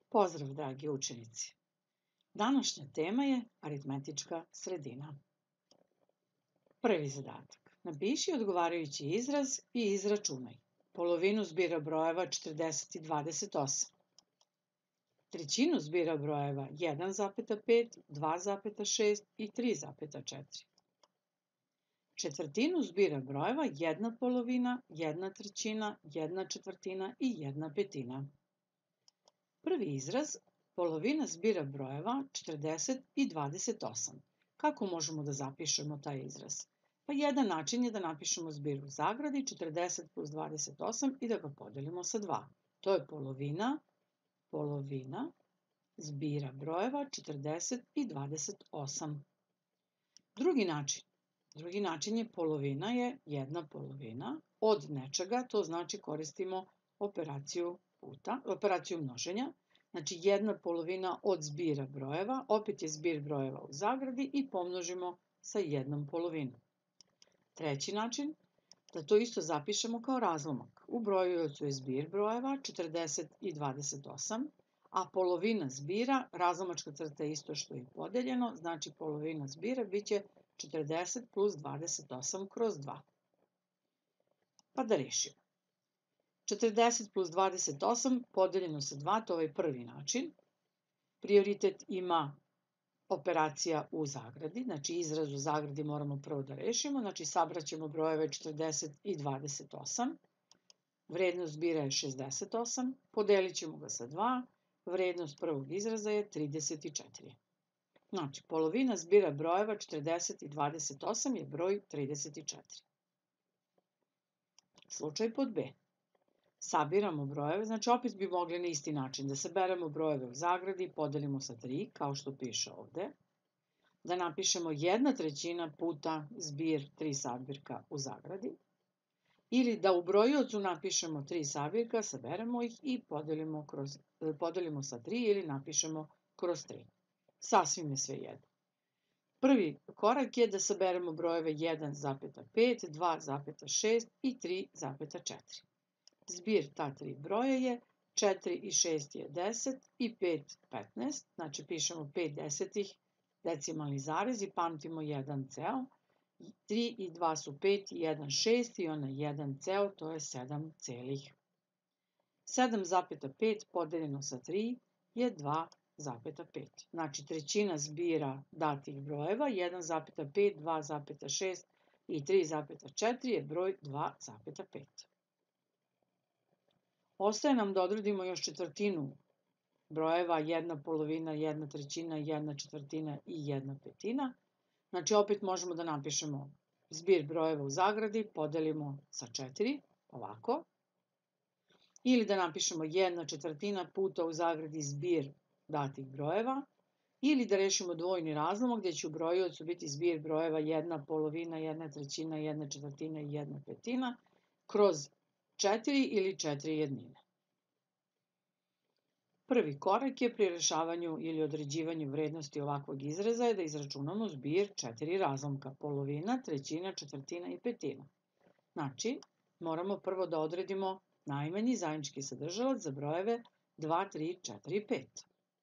Pozdrav, dragi učenici! Današnja tema je aritmetička sredina. Prvi zadatak. Napiši odgovarajući izraz i izračunaj polovinu zbira brojeva 40 i 28, trećinu zbira brojeva 1,5, 2,6 i 3,4, četvrtinu zbira brojeva 1/2, 1/3, 1/4 i 1/5. Prvi izraz, polovina zbira brojeva 40 i 28. Kako možemo da zapišemo taj izraz? Pa jedan način je da napišemo zbir u zagradi 40 plus 28 i da ga podelimo sa 2. To je polovina zbira brojeva 40 i 28. Drugi način je polovina je 1/2 od nečega, to znači koristimo operaciju množenja. Znači 1/2 od zbira brojeva, opet je zbir brojeva u zagradi i pomnožimo sa 1/2. Treći način, da to isto zapišemo kao razlomak. U brojiocu je zbir brojeva 40 i 28, a polovina zbira, razlomačka crta je isto što i podeljeno, znači polovina zbira bit će 40 plus 28 kroz 2. Pa da rešimo. 40 plus 28 podeljeno sa 2, to je prvi način. Prioritet ima operacija u zagradi, znači izraz u zagradi moramo prvo da rešimo, znači sabraćemo brojeve 40 i 28. Vrednost zbira je 68, podelit ćemo ga sa 2, vrednost prvog izraza je 34. Znači, polovina zbira brojeva 40 i 28 je broj 34. Slučaj pod B. Sabiramo brojeve, znači opet bi mogli na isti način da saberemo brojeve u zagradi, podelimo sa 3, kao što piše ovde, da napišemo 1/3 puta zbir 3 sabirka u zagradi, ili da u brojiocu napišemo 3 sabirka, saberemo ih i podelimo sa 3 ili napišemo kroz 3. Sasvim je svejedno. Prvi korak je da saberemo brojeve 1,5, 2,6 i 3,4. Zbir ta 3 broja je 4 i 6 je 10 i 5 15, znači pišemo 5 desetih, decimalni zarez i pamtimo 1 ceo. 3 i 2 su 5 i 1 6 i onaj 1 ceo, to je 7 celih. 7,5 podeljeno sa 3 je 2,5. Znači trećina zbira datih brojeva 1,5, 2,6 i 3,4 je broj 2,5. Ostaje nam da odredimo još četvrtinu brojeva 1/2, 1/3, 1/4 i 1/5. Znači opet možemo da napišemo zbir brojeva u zagradi, podelimo sa 4, ovako. Ili da napišemo 1/4 puta u zagradi zbir datih brojeva. Ili da rešimo dvojni razlomak gdje će u brojiocu biti zbir brojeva 1/2, 1/3, 1/4 i 1/5 kroz 4 ili 4 jednine. Prvi korak je pri rešavanju ili određivanju vrednosti ovakvog izraza je da izračunamo zbir 4 razlomka, polovina, trećina, četvrtina i petina. Znači, moramo prvo da odredimo najmanji zajednički sadržalac za brojeve 2, 3, 4 i 5.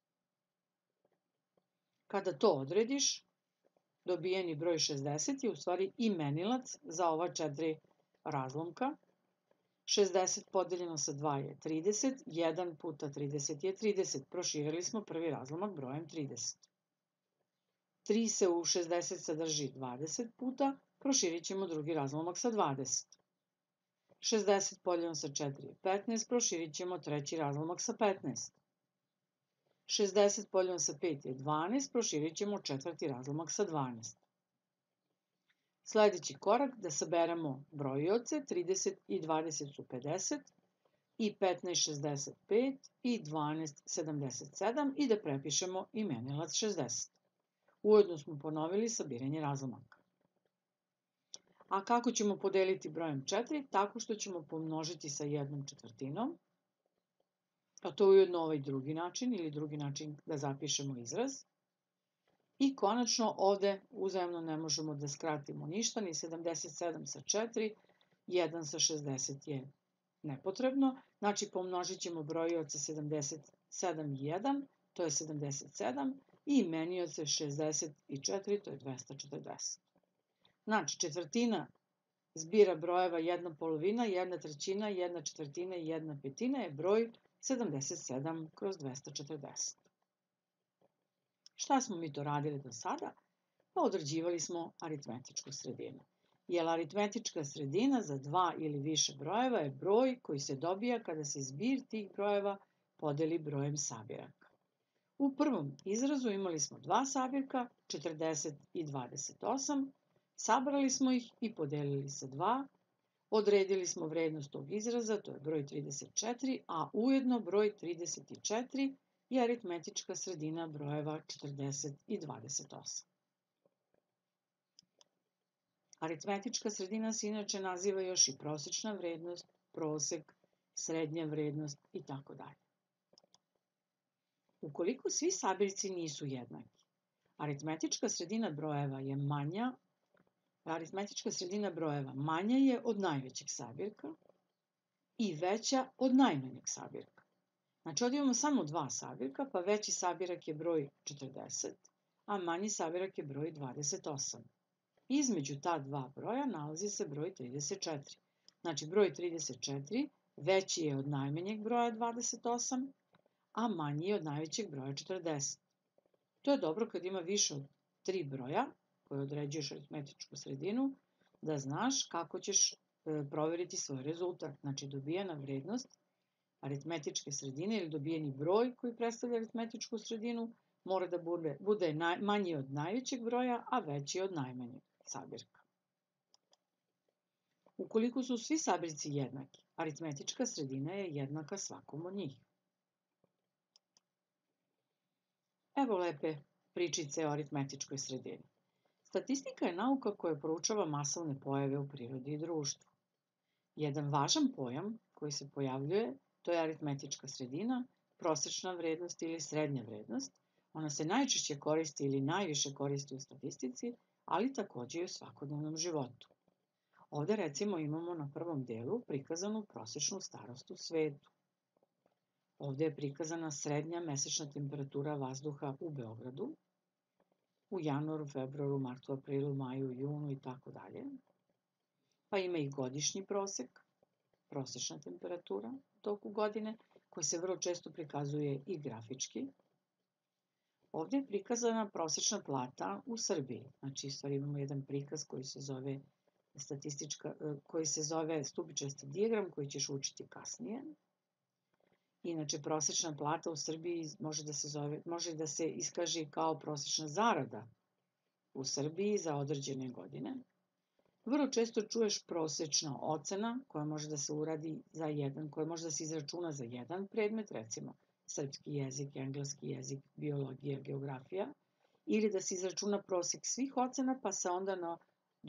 Kada to odrediš, dobijeni broj 60 je u stvari imenilac za ova 4 razlomka. 60 podeljeno sa 2 je 30, 1 puta 30 je 30, proširili smo prvi razlomak brojem 30. 3 se u 60 sadrži 20 puta, proširit ćemo drugi razlomak sa 20. 60 podeljeno sa 4 je 15, proširit ćemo treći razlomak sa 15. 60 podeljeno sa 5 je 12, proširit ćemo četvrti razlomak sa 12. Sljedeći korak da saberemo brojioce, 30 i 20 su 50, i 15 65, i 12 77 i da prepišemo imenilac 60. Ujedno smo ponovili sabiranje razlomaka. A kako ćemo podeliti brojem 4? Tako što ćemo pomnožiti sa 1/4, a to je ujedno ovaj drugi način ili drugi način da zapišemo izraz. I konačno ovde uzajamno ne možemo da skratimo ništa, ni 77 sa 4, 1 sa 60 je nepotrebno, znači pomnožit ćemo brojioce 77 7 i 1, to je 77, i imenioce 64, to je 240. Znači, četvrtina zbira brojeva 1/2, 1/3, 1/4 i 1/5 je broj 77 kroz 240. Šta smo mi to radili do sada? Pa određivali smo aritmetičku sredinu. Jer aritmetička sredina za dva ili više brojeva je broj koji se dobija kada se zbir tih brojeva podeli brojem sabiraka. U prvom izrazu imali smo dva sabirka, 40 i 28, sabrali smo ih i podelili sa 2, odredili smo vrednost tog izraza, to je broj 34, a ujedno broj 34 je aritmetička sredina brojeva 40 i 28. Aritmetička sredina se inače naziva još i prosečna vrednost, prosek, srednja vrednost itd. Ukoliko svi sabirci nisu jednaki, aritmetička sredina brojeva manja je od najvećeg sabirka i veća od najmanjeg sabirka. Znači, ovdje imamo samo dva sabirka, pa veći sabirak je broj 40, a manji sabirak je broj 28. Između ta dva broja nalazi se broj 34. Znači, broj 34 veći je od najmanjeg broja 28, a manji je od najvećeg broja 40. To je dobro kad ima više od 3 broja koje određuješ aritmetičku sredinu, da znaš kako ćeš proveriti svoj rezultat. Znači, dobijena vrednost aritmetičke sredine ili dobijeni broj koji predstavlja aritmetičku sredinu mora da bude manji od najvećeg broja, a veći od najmanjeg sabirka. Ukoliko su svi sabirci jednaki, aritmetička sredina je jednaka svakom od njih. Evo lepe pričice o aritmetičkoj sredini. Statistika je nauka koja proučava masovne pojave u prirodi i društvu. Jedan važan pojam koji se pojavljuje, to je aritmetička sredina, prosečna vrednost ili srednja vrednost. Ona se najčešće koristi ili najviše koristi u statistici, ali takođe i u svakodnevnom životu. Ovde recimo imamo na prvom delu prikazanu prosečnu starost u svetu. Ovde je prikazana srednja mesečna temperatura vazduha u Beogradu, u januaru, februaru, martu, aprilu, maju, junu i tako dalje. Pa ima i godišnji prosek, prosečna temperatura u toku godine, koja se vrlo često prikazuje i grafički. Ovde je prikazana prosečna plata u Srbiji. Znači, imamo jedan prikaz koji se zove stubičasti dijagram, koji ćeš učiti kasnije. Inače, prosečna plata u Srbiji može da se iskaže kao prosečna zarada u Srbiji za određene godine. Vrlo često čuješ prosečna ocena koja može da se izračuna za jedan predmet, recimo srpski jezik, engleski jezik, biologija, geografija, ili da se izračuna prosek svih ocena, pa se onda na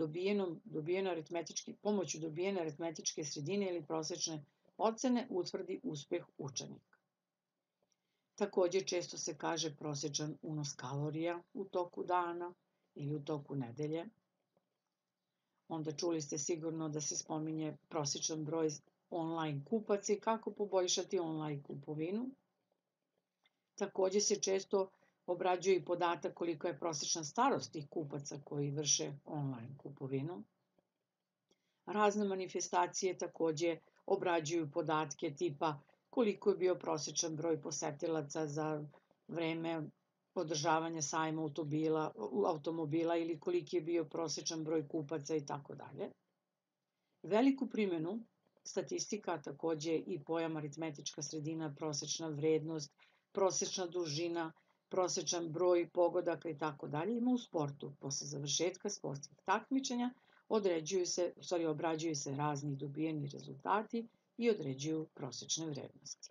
pomoću dobijene aritmetičke sredine ili prosečne ocene utvrdi uspeh učenika. Takođe, često se kaže prosečan unos kalorija u toku dana ili u toku nedelje. Onda čuli ste sigurno da se spominje prosečan broj online kupaca i kako poboljšati online kupovinu. Takođe se često obrađuje i podatak koliko je prosečna starost tih kupaca koji vrše online kupovinu. Razne manifestacije takođe obrađuju podatke tipa koliko je bio prosečan broj posetilaca za vreme održavanja sajma automobila ili koliki je bio prosečan broj kupaca i tako dalje. Veliku primjenu statistika, takođe i pojam aritmetička sredina, prosečna vrednost, prosečna dužina, prosečan broj pogodaka i tako dalje ima u sportu. Posle završetka sportskih takmičenja obrađuju se razni dobijeni rezultati i određuju prosečne vrednosti.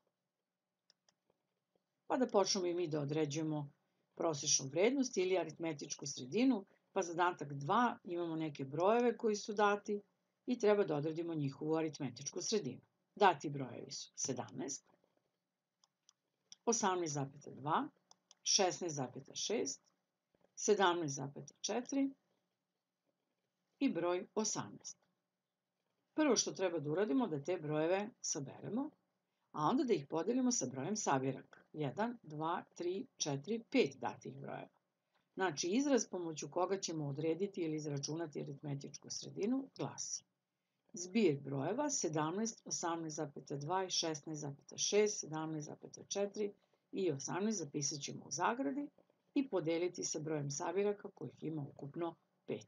Pa da počnemo i mi da određujemo prosečnu vrednost ili aritmetičku sredinu, pa zadatak 2 imamo neke brojeve koji su dati i treba da odredimo njihovu aritmetičku sredinu. Dati brojevi su 17, 18,2, 16,6, 17,4 i broj 18. Prvo što treba da uradimo da te brojeve saberemo, a onda da ih podelimo sa brojem sabiraka. 1, 2, 3, 4, 5 datih brojeva. Znači, izraz pomoću koga ćemo odrediti ili izračunati aritmetičku sredinu glasi: zbir brojeva 17, 18,2 i 16,6, 17,4 i 18 zapisat ćemo u zagradi i podeliti sa brojem sabiraka kojih ima ukupno 5.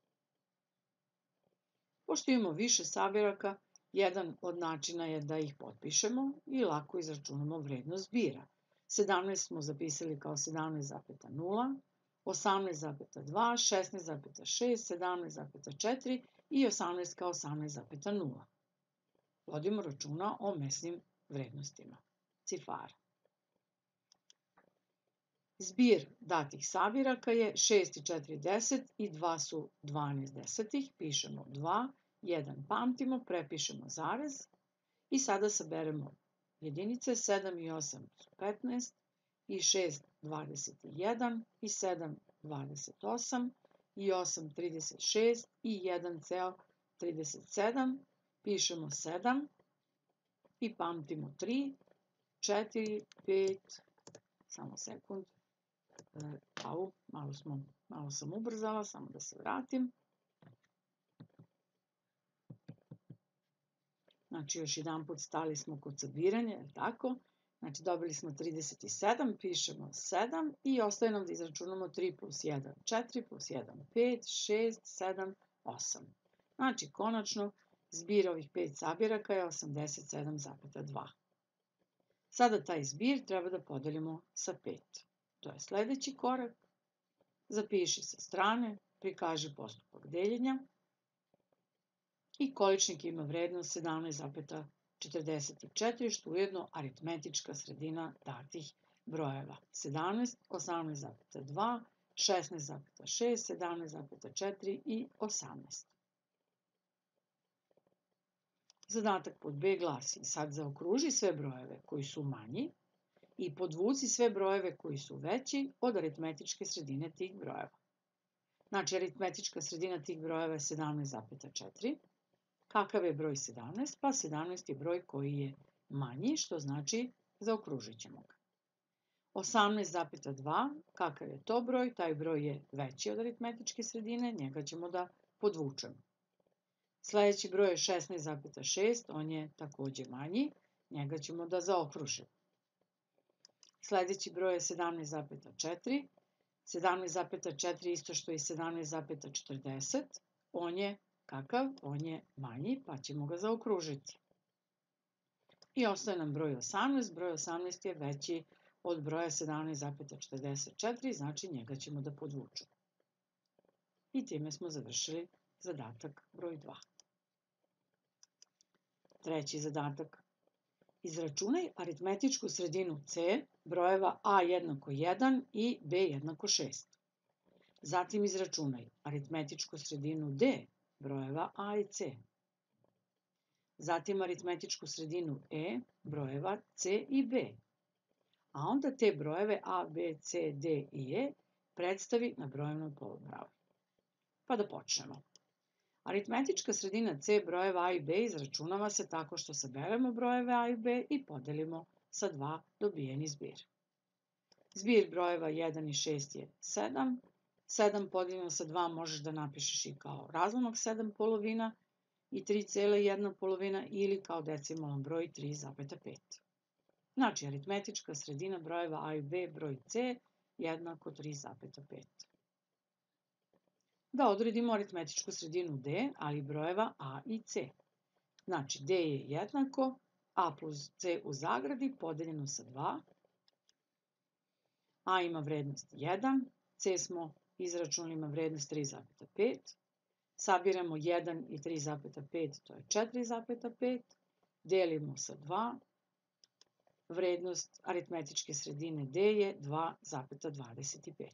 Pošto imamo više sabiraka, jedan od načina je da ih potpišemo i lako izračunamo vrednost zbira. 17 smo zapisali kao 17,0, 18,2, 16,6, 17,4 i 18 kao 18,0. Vodimo računa o mesnim vrednostima cifara. Zbir datih sabiraka je 6 i 4 10 i 2 su 12 desetih. Pišemo 2, 1 pamtimo, prepišemo zarez i sada saberemo jedinice. 7 i 8 su 15 i 6 21 i 7 28 i 8 36 i 1 ceo 37. Pišemo 7 i pamtimo 3, 4, 5, samo sekund, malo sam ubrzala, samo da se vratim. Znači, još jedan put stali smo kod sabiranja, je li tako? Znači, dobili smo 37, pišemo 7 i ostaje nam da izračunamo 3 plus 1, 4, plus 1, 5, 6, 7, 8. Znači, konačno, zbir ovih 5 sabiraka je 87,2. Sada taj zbir treba da podelimo sa 5. To je sledeći korak. Zapiši sa strane, prikaži postupak deljenja i količnik ima vrednost 17,44, što je ujedno aritmetička sredina datih brojeva. 17, 18,2, 16,6, 17,4 i 18. Zadatak pod B glasi: sad zaokruži sve brojeve koji su manji i podvuci sve brojeve koji su veći od aritmetičke sredine tih brojeva. Znači, aritmetička sredina tih brojeva je 17,4. Kakav je broj 17? Pa 17 je broj koji je manji, što znači zaokružit ćemo ga. 18,2, kakav je to broj? Taj broj je veći od aritmetičke sredine, njega ćemo da podvučemo. Sledeći broj je 16,6, on je takođe manji, njega ćemo da zaokružimo. Sledeći broj je 17,4, 17,4 isto što i 17,40, on je kakav? On je manji, pa ćemo ga zaokružiti. I ostaje nam broj 18, broj 18 je veći od broja 17,44, znači njega ćemo da podvučemo. I time smo završili zadatak broj 2. Treći zadatak. Izračunaj aritmetičku sredinu C brojeva A jednako 1 i B jednako 6. Zatim izračunaj aritmetičku sredinu D brojeva A i C. Zatim aritmetičku sredinu E brojeva C i B. A onda te brojeve A, B, C, D i E predstavi na brojevnoj polubroj. Pa da počnemo. Aritmetička sredina C brojeva A i B izračunava se tako što saberemo brojeve A i B i podelimo sa 2 dobijeni zbir. Zbir brojeva 1 i 6 je 7. 7 podeljeno sa 2 možeš da napišeš i kao razlomak 7 polovina i 3,1 polovina ili kao decimalan broj 3,5. Znači, aritmetička sredina brojeva A i B broj C jednako 3,5. Da odredimo aritmetičku sredinu D, ali brojeva A i C. Znači, D je jednako A plus C u zagradi podeljeno sa 2. A ima vrednost 1, C smo izračunali ima vrednost 3,5. Sabiramo 1 i 3,5, to je 4,5. Delimo sa 2. Vrednost aritmetičke sredine D je 2,25.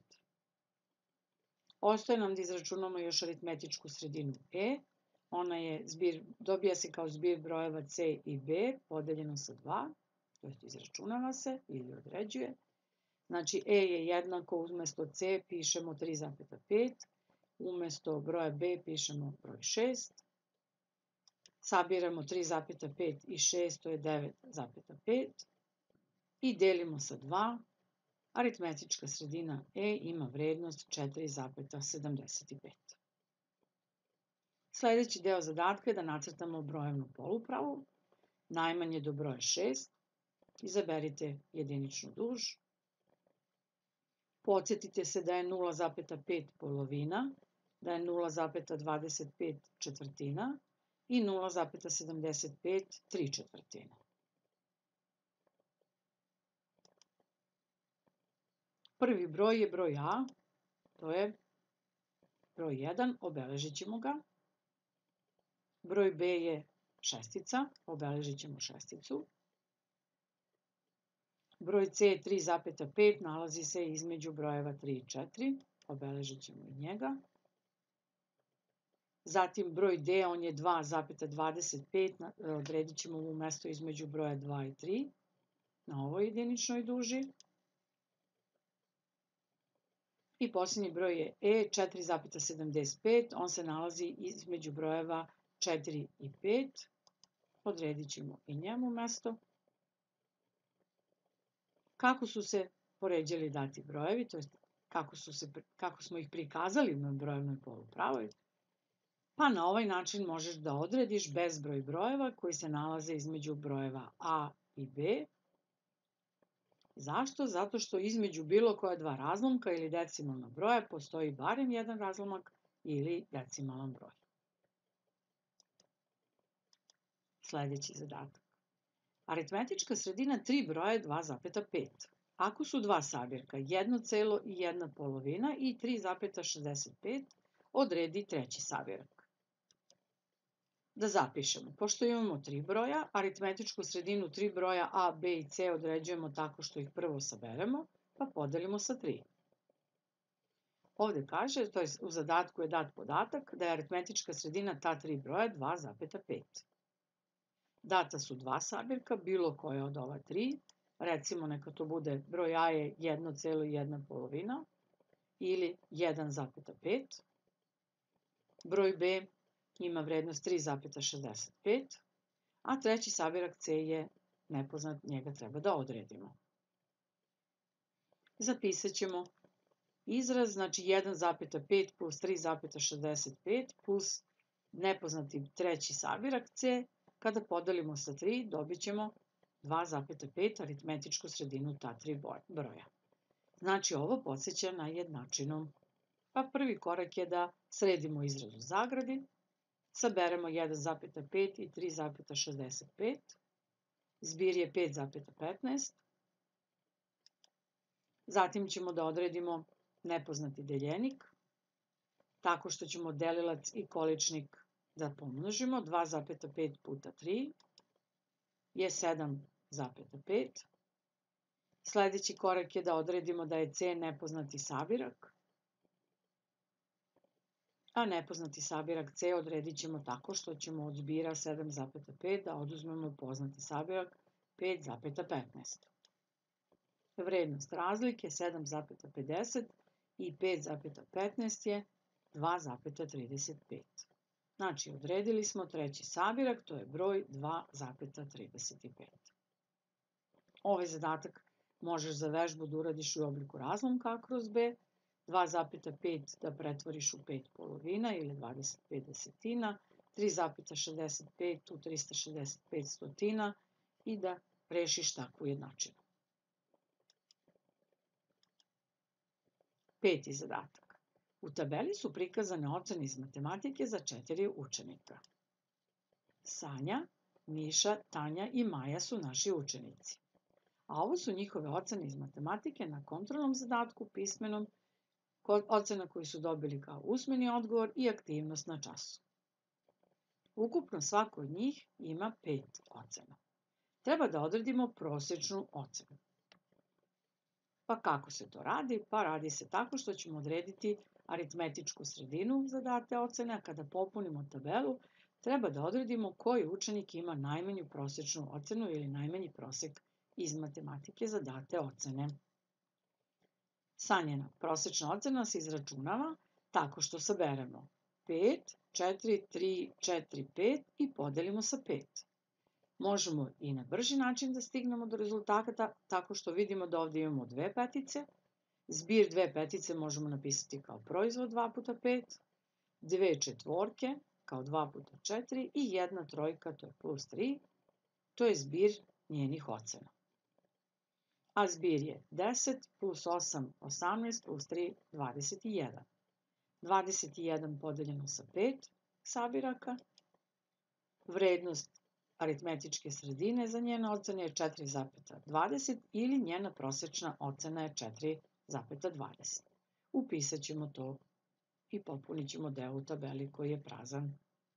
Ostaje nam da izračunamo još aritmetičku sredinu E. Ona je dobija se kao zbir brojeva C i B podeljeno sa 2, to je izračunava se ili određuje. Znači, E je jednako, umesto C pišemo 3,5, umesto broja B pišemo broj 6. Sabiramo 3,5 i 6, to je 9,5 i delimo sa 2. Aritmetička sredina E ima vrednost 4,75. Sledeći deo zadatka je da nacrtamo brojevnu polupravu. Najmanje do broja 6. Izaberite jediničnu duž. Podsjetite se da je 0,5 polovina, da je 0,25 četvrtina i 0,75 3/4. Prvi broj je broj A, to je broj 1, obeležit ćemo ga. Broj B je šestica, obeležit ćemo šesticu. Broj C je 3,5, nalazi se između brojeva 3 i 4, obeležit ćemo i njega. Zatim broj D, on je 2,25, odredit ćemo mu mesto između broja 2 i 3 na ovoj jediničnoj duži. I posljednji broj je E, 4,75, on se nalazi između brojeva 4 i 5, odredit ćemo i njemu mesto. Kako su se poređali dati brojevi, to je kako smo ih prikazali na brojevnoj polupravoj, pa na ovaj način možeš da odrediš bezbroj brojeva koji se nalaze između brojeva A i B. Zašto? Zato što između bilo koja dva razlomka ili decimalna broja postoji barem jedan razlomak ili decimalan broj. Sledeći zadatak. Aritmetička sredina 3 broja je 2,5. Ako su dva sabirka 1 i 1 polovina i 3,65, odredi treći sabirak. Da zapišemo. Pošto imamo 3 broja, aritmetičku sredinu 3 broja A, B i C određujemo tako što ih prvo saberemo, pa podelimo sa 3. Ovde kaže, to je u zadatku je dat podatak, da je aritmetička sredina ta 3 broja 2,5. Data su dva sabirka, bilo koje od ova 3, recimo neka to bude broj A je 1 i 1 polovina ili 1,5. Broj B ima vrednost 3,65, a treći sabirak C je nepoznat, njega treba da odredimo. Zapisat ćemo izraz, znači 1,5 plus 3,65 plus nepoznati treći sabirak C, kada podelimo sa 3 dobit ćemo 2,5 aritmetičku sredinu ta 3 broja. Znači ovo podsjeća na jednačinu. Pa prvi korak je da sredimo izraz u zagradi, saberemo 1,5 i 3,65, zbir je 5,15, zatim ćemo da odredimo nepoznati deljenik, tako što ćemo delilac i količnik da pomnožimo, 2,5 puta 3 je 7,5. Sledeći korak je da odredimo da je C nepoznati sabirak, a nepoznati sabirak C odredit ćemo tako što ćemo od zbira 7,5 da oduzmemo poznati sabirak 5,15. Vrednost razlike 7,50 i 5,15 je 2,35. Znači, odredili smo treći sabirak, to je broj 2,35. Ovaj zadatak možeš za vežbu da uradiš u obliku razlomka A kroz B, 2,5 da pretvoriš u 5 polovina ili 25 desetina, 3,65 u 365 stotina i da rešiš takvu jednačinu. Peti zadatak. U tabeli su prikazane ocene iz matematike za 4 učenika. Sanja, Miša, Tanja i Maja su naši učenici. A ovo su njihove ocene iz matematike na kontrolnom zadatku, pismenom, ocena koju su dobili kao usmeni odgovor i aktivnost na času. Ukupno svako od njih ima 5 ocena. Treba da odredimo prosečnu ocenu. Pa kako se to radi? Pa radi se tako što ćemo odrediti aritmetičku sredinu za date ocene, a kada popunimo tabelu, treba da odredimo koji učenik ima najmanju prosečnu ocenu ili najmanji prosek iz matematike za date ocene. Sanjina prosečna ocena se izračunava tako što saberemo 5, 4, 3, 4, 5 i podelimo sa 5. Možemo i na brži način da stignemo do rezultata tako što vidimo da ovdje imamo dve petice. Zbir dve petice možemo napisati kao proizvod 2 puta 5, dve četvorke kao 2 puta 4 i jedna trojka, to je plus 3, to je zbir njenih ocena. A zbir je 10 plus 8, 18 plus 3, 21. 21 podeljeno sa 5 sabiraka. Vrednost aritmetičke sredine za njene ocene je 4,20 ili njena prosečna ocena je 4,20. Upisat ćemo to i popunit ćemo deo u tabeli koji je prazan.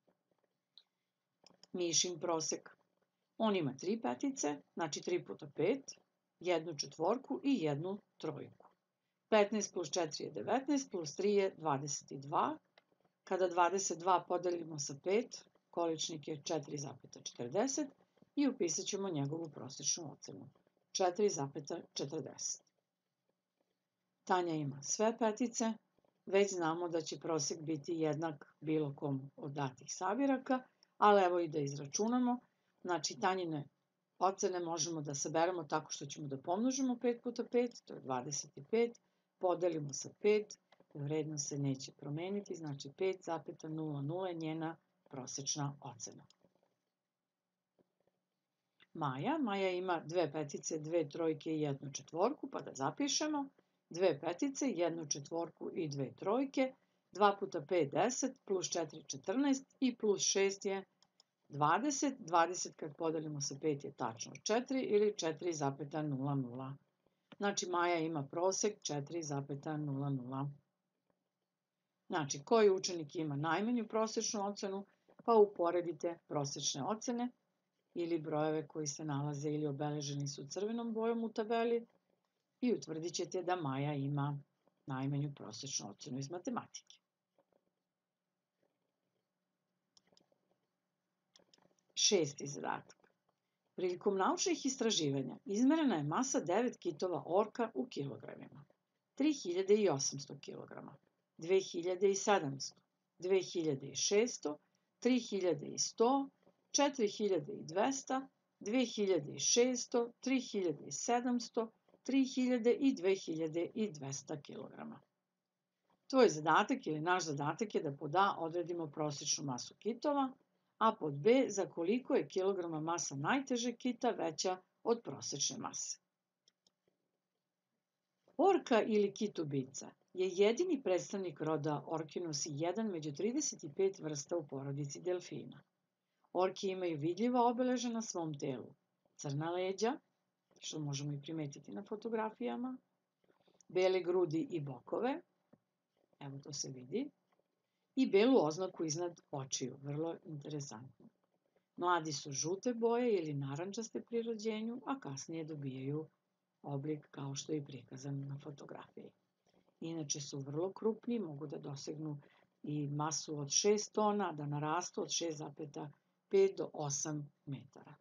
Mišin prosek. On ima 3 petice, znači 3 puta 5, jednu četvorku i jednu trojku. 15 plus 4 je 19, plus 3 je 22. Kada 22 podelimo sa 5, količnik je 4,40 i upisat ćemo njegovu prosečnu ocenu. 4,40. Tanja ima sve petice, već znamo da će prosek biti jednak bilo kom od datih sabiraka, ali evo i da izračunamo. Znači, Tanjine ocene možemo da saberemo tako što ćemo da pomnožimo 5 puta 5, to je 25, podelimo sa 5, vrednost se neće promeniti, znači 5,00 je njena prosečna ocena. Maja ima dve petice, dve trojke i jednu četvorku, pa da zapišemo. Dve petice, jednu četvorku i dve trojke, 2 puta 5 10, plus 4 14 i plus 6 je 20. 20 kad podelimo sa 5 je tačno 4 ili 4,00. Znači Maja ima prosek 4,00. Znači, koji učenik ima najmanju prosečnu ocenu, pa uporedite prosečne ocene ili brojeve koji se nalaze ili obeleženi su crvenom bojom u tabeli i utvrdit ćete da Maja ima najmanju prosečnu ocenu iz matematike. Šesti zadatak. Prilikom naučnih istraživanja izmerena je masa 9 kitova orka u kilogramima. 3800 kg, 2700, 2600, 3100, 4200, 2600, 3700, 3000 i 2200 kg. Tvoj zadatak ili naš zadatak je da pod A odredimo prosečnu masu kitova, a pod B za koliko je kilograma masa najtežeg kita veća od prosečne mase. Orka ili kit ubica je jedini predstavnik roda Orkinusi 1 među 35 vrsta u porodici delfina. Orki imaju vidljiva obeležja na svom telu. Crna leđa, što možemo i primetiti na fotografijama, bele grudi i bokove, evo to se vidi, i belu oznaku iznad očiju, vrlo interesantno. Mladi su žute boje ili narandžaste pri rođenju, a kasnije dobijaju oblik kao što je prikazan na fotografiji. Inače su vrlo krupni, mogu da dosegnu i masu od 6 tona, da narastu od 6,5 do 8 metara.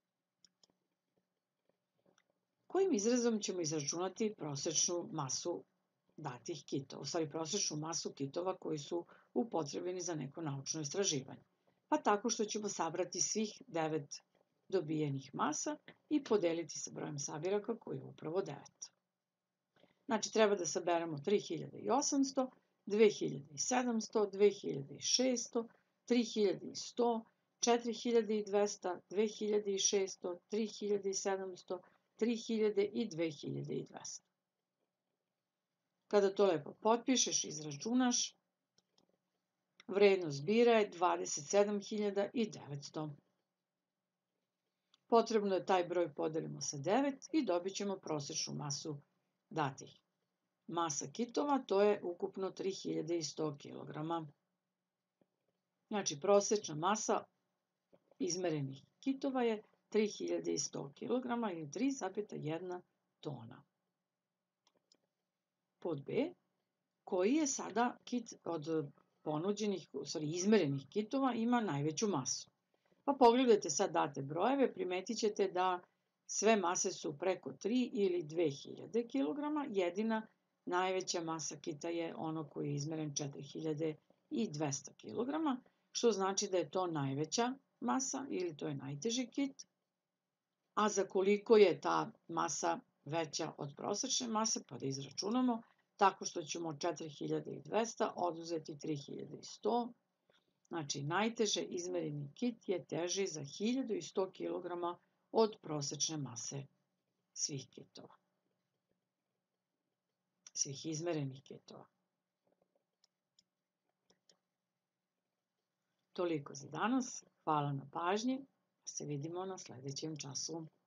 Kojim izrazom ćemo izračunati prosečnu masu datih kitova, u stvari prosečnu masu kitova koji su upotrebljeni za neko naučno istraživanje? Pa tako što ćemo sabrati svih 9 dobijenih masa i podeliti sa brojem sabiraka koji je upravo 9. Znači treba da saberemo 3800, 2700, 2600, 3100, 4200, 2600, 3700, 3000 i 2200. Kada to lepo potpišeš i izračunaš, vrednost zbira je 27.900. Potrebno je taj broj podelimo sa 9 i dobit ćemo prosečnu masu datih masa kitova, to je ukupno 3100 kg. Znači, prosečna masa izmerenih kitova je 3100 kg ili 3,1 tona. Pod B, koji je sada kit od ponuđenih, izmerenih kitova ima najveću masu? Pa pogledajte sad date brojeve, primetit ćete da sve mase su preko 3 ili 2000 kg, jedina najveća masa kita je ono koji je izmeren 4000 200 kg, što znači da je to najveća masa ili to je najteži kit. A za koliko je ta masa veća od prosečne mase, pa da izračunamo, tako što ćemo 4200 oduzeti 3100. Znači, najteže izmereni kit je teži za 1100 kg od prosečne mase svih kitova. Svih izmerenih kitova. Toliko za danas. Hvala na pažnji. Se vidimo na sledećem času.